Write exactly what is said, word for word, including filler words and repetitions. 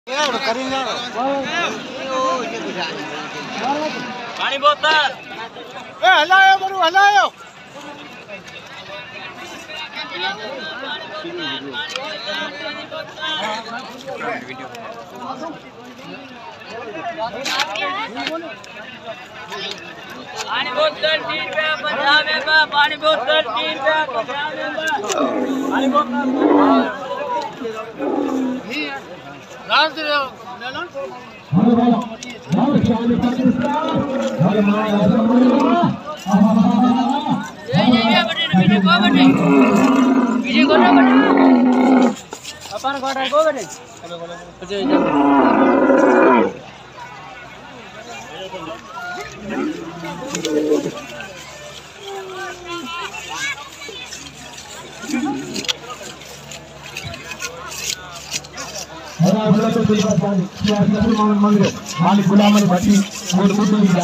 पानी बोतल हलायो बरू हलायो पानी बोतल तीन रुपया पंजाब में बा पानी बोतल तीन रुपया पंजाब में बा पानी बोतल राज दे ले लो ये ये बटे बटे को बटे बीजे को ना बटे अपन कोटा को बटे अच्छा मंदिर मालिक गुलाम अली भट्टी